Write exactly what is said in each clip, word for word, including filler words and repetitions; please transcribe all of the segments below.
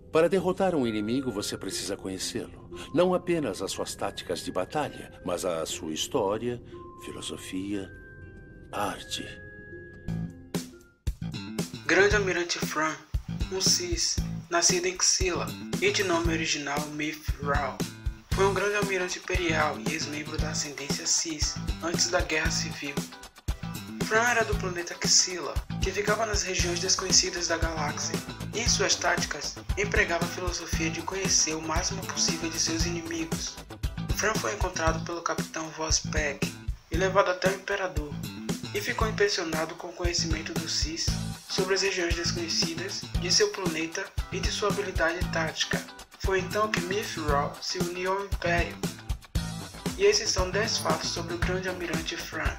Para derrotar um inimigo, você precisa conhecê-lo. Não apenas as suas táticas de batalha, mas a sua história, filosofia, arte. Grande Almirante Thrawn, um Sith, nascido em Xilla e de nome original Myth-Ra, foi um grande almirante imperial e ex-membro da ascendência Sith antes da Guerra Civil. Thrawn era do planeta Xilla, que ficava nas regiões desconhecidas da galáxia, e em suas táticas empregava a filosofia de conhecer o máximo possível de seus inimigos. Thrawn foi encontrado pelo capitão Vos Peck e levado até o Imperador, e ficou impressionado com o conhecimento do Sith sobre as regiões desconhecidas de seu planeta e de sua habilidade tática. Foi então que Myth-Ra se uniu ao Império. E esses são dez fatos sobre o grande almirante Thrawn.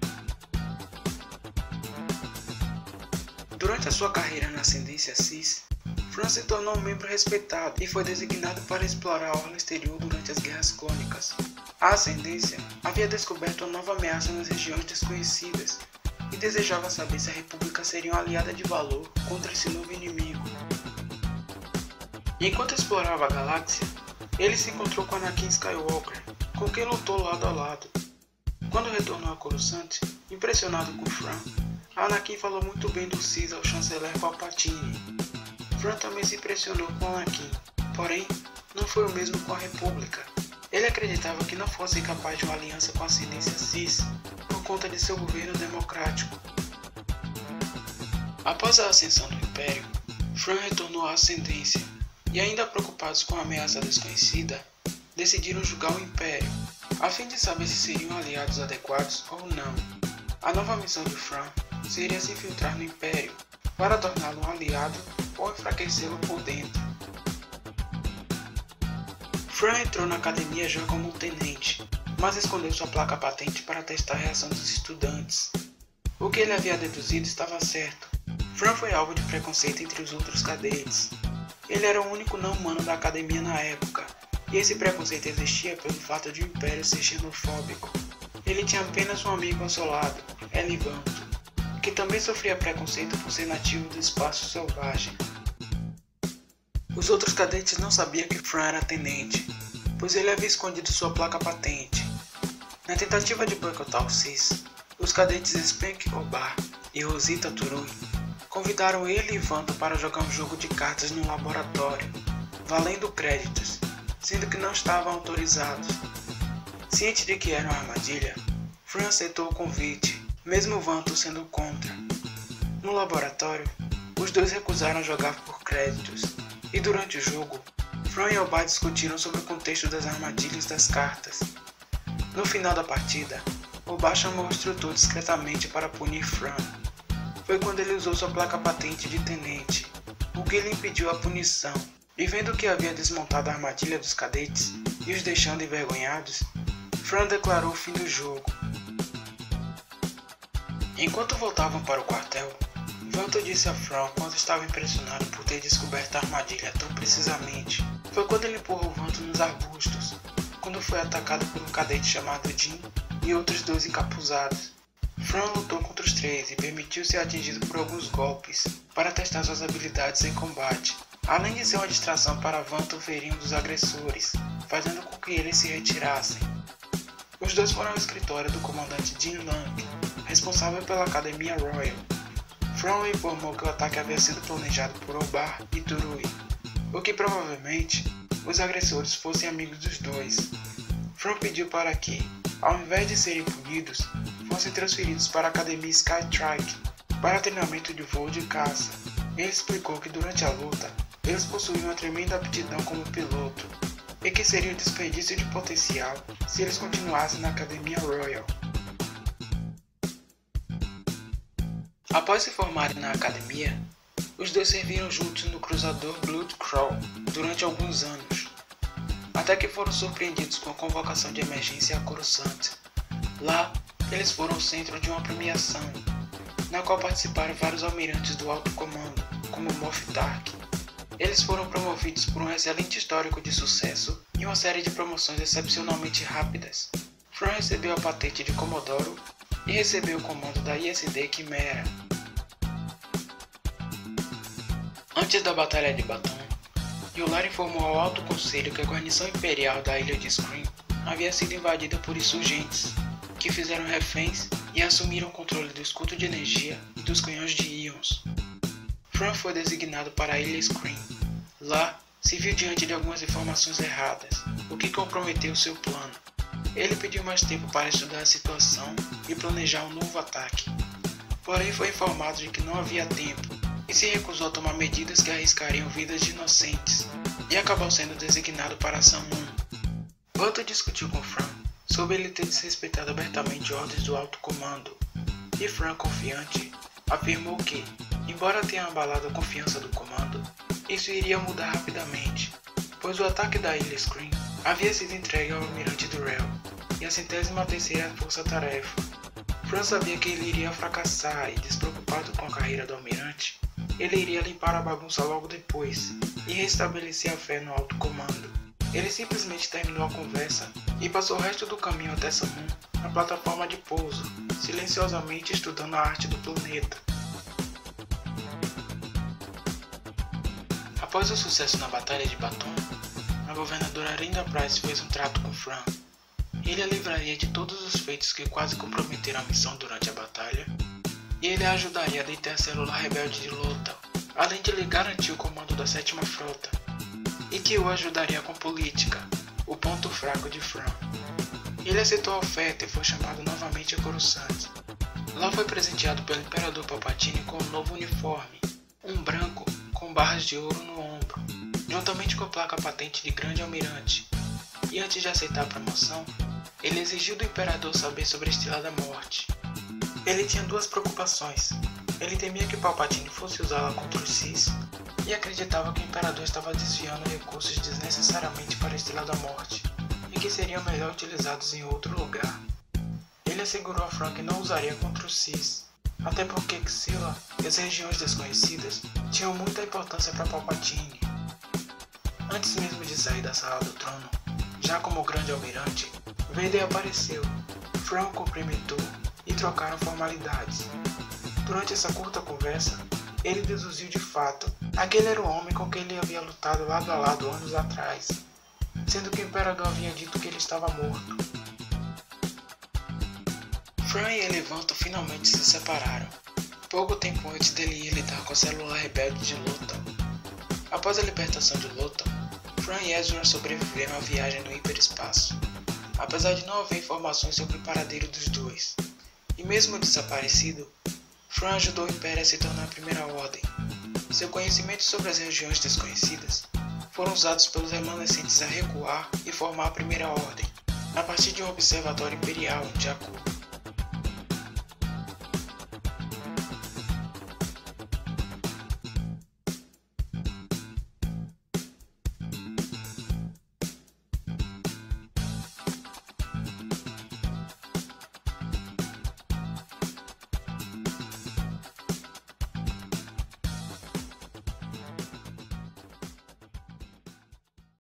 Durante a sua carreira na ascendência Sith, Thrawn se tornou um membro respeitado e foi designado para explorar a orla exterior durante as Guerras Clônicas. A ascendência havia descoberto uma nova ameaça nas regiões desconhecidas e desejava saber se a República seria uma aliada de valor contra esse novo inimigo. Enquanto explorava a galáxia, ele se encontrou com Anakin Skywalker, com quem lutou lado a lado. Quando retornou a Coruscant, impressionado com Thrawn, Anakin falou muito bem do Sith ao chanceler Palpatine. Thrawn também se impressionou com Anakin, porém, não foi o mesmo com a República. Ele acreditava que não fosse capaz de uma aliança com a ascendência Sith por conta de seu governo democrático. Após a ascensão do Império, Thrawn retornou à ascendência, e ainda preocupados com a ameaça desconhecida, decidiram julgar o Império, a fim de saber se seriam aliados adequados ou não. A nova missão de Thrawn seria se infiltrar no Império, para torná-lo um aliado ou enfraquecê-lo por dentro. Thrawn entrou na academia já como um tenente, mas escondeu sua placa patente para testar a reação dos estudantes. O que ele havia deduzido estava certo. Thrawn foi alvo de preconceito entre os outros cadetes. Ele era o único não-humano da academia na época, e esse preconceito existia pelo fato de o Império ser xenofóbico. Ele tinha apenas um amigo ao seu lado, Elivanto, que também sofria preconceito por ser nativo do espaço selvagem. Os outros cadetes não sabiam que Thrawn era tenente, pois ele havia escondido sua placa patente. Na tentativa de boicotar o Sith, os cadetes Spank Obar e Rosita Turui convidaram ele e Vanto para jogar um jogo de cartas no laboratório, valendo créditos, sendo que não estavam autorizados. Ciente de que era uma armadilha, Thrawn aceitou o convite, mesmo Vanto sendo contra. No laboratório, os dois recusaram jogar por créditos, e durante o jogo, Thrawn e Obar discutiram sobre o contexto das armadilhas das cartas. No final da partida, Obar chamou o instrutor discretamente para punir Thrawn. Foi quando ele usou sua placa patente de tenente, o que lhe impediu a punição, e vendo que havia desmontado a armadilha dos cadetes e os deixando envergonhados, Thrawn declarou o fim do jogo. Enquanto voltavam para o quartel, Vanto disse a Thrawn quanto estava impressionado por ter descoberto a armadilha tão precisamente. Foi quando ele empurrou Vanto nos arbustos, quando foi atacado por um cadete chamado Jin e outros dois encapuzados. Thrawn lutou contra os três e permitiu ser atingido por alguns golpes para testar suas habilidades em combate, além de ser uma distração para Vanto ferir um dos agressores, fazendo com que eles se retirassem. Os dois foram ao escritório do comandante Jin Lang, responsável pela Academia Royal. Thrawn informou que o ataque havia sido planejado por Obar e Turui, o que provavelmente os agressores fossem amigos dos dois. Thrawn pediu para que, ao invés de serem punidos, fossem transferidos para a Academia Skytrike para treinamento de voo de caça. Ele explicou que durante a luta, eles possuíam uma tremenda aptidão como piloto, e que seria um desperdício de potencial se eles continuassem na Academia Royal. Após se formarem na academia, os dois serviram juntos no cruzador Blood Crawl durante alguns anos, até que foram surpreendidos com a convocação de emergência a Coruscant. Lá, eles foram o centro de uma premiação, na qual participaram vários almirantes do alto comando, como Moff Tark. Eles foram promovidos por um excelente histórico de sucesso e uma série de promoções excepcionalmente rápidas. Thrawn recebeu a patente de Comodoro e recebeu o comando da I S D Quimera. Antes da Batalha de Batum, Yolar informou ao Alto Conselho que a guarnição imperial da ilha de Scream havia sido invadida por insurgentes, que fizeram reféns e assumiram o controle do escudo de energia e dos canhões de íons. Fran foi designado para a ilha Scream. Lá, se viu diante de algumas informações erradas, o que comprometeu seu plano. Ele pediu mais tempo para estudar a situação e planejar um novo ataque. Porém, foi informado de que não havia tempo e se recusou a tomar medidas que arriscariam vidas de inocentes, e acabou sendo designado para a ação um. Button discutiu com Fran sobre ele ter desrespeitado abertamente ordens do alto comando, e Fran, confiante, afirmou que, embora tenha abalado a confiança do comando, isso iria mudar rapidamente, pois o ataque da ilha Scream havia sido entregue ao almirante Durrell e a centésima terceira força-tarefa. Fran sabia que ele iria fracassar e, despreocupado com a carreira do almirante, ele iria limpar a bagunça logo depois e restabelecer a fé no alto comando. Ele simplesmente terminou a conversa e passou o resto do caminho até Samun na plataforma de pouso, silenciosamente estudando a arte do planeta. Após o sucesso na Batalha de Baton, a governadora Arinda Price fez um trato com Fran. Ele a livraria de todos os feitos que quase comprometeram a missão durante a batalha, e ele a ajudaria a deter a célula rebelde de Lothal, além de lhe garantir o comando da sétima frota, e que o ajudaria com política, o ponto fraco de Fran. Ele aceitou a oferta e foi chamado novamente a Coruscant. Lá foi presenteado pelo Imperador Palpatine com um novo uniforme, um branco com barras de ouro no ombro, juntamente com a placa patente de Grande Almirante. E antes de aceitar a promoção, ele exigiu do Imperador saber sobre a Estrela da Morte. Ele tinha duas preocupações. Ele temia que Palpatine fosse usá-la contra os Sith e acreditava que o Imperador estava desviando recursos desnecessariamente para a Estrela da Morte e que seriam melhor utilizados em outro lugar. Ele assegurou a Fran que não usaria contra os Sith, até porque Xilla e as regiões desconhecidas tinham muita importância para Palpatine. Antes mesmo de sair da sala do trono, já como Grande Almirante, Vader apareceu. Fran o cumprimentou e trocaram formalidades. Durante essa curta conversa, ele deduziu de fato aquele era o homem com quem ele havia lutado lado a lado anos atrás, sendo que o Imperador havia dito que ele estava morto. Fran e Elevanto finalmente se separaram, pouco tempo antes dele ir lidar com a célula rebelde de Lothal. Após a libertação de Lothal, Fran e Ezra sobreviveram à viagem no hiperespaço, apesar de não haver informações sobre o paradeiro dos dois. E mesmo desaparecido, Fran ajudou o Império a se tornar a Primeira Ordem. Seu conhecimento sobre as regiões desconhecidas foram usados pelos remanescentes a recuar e formar a Primeira Ordem, a partir de um observatório imperial em Jakku.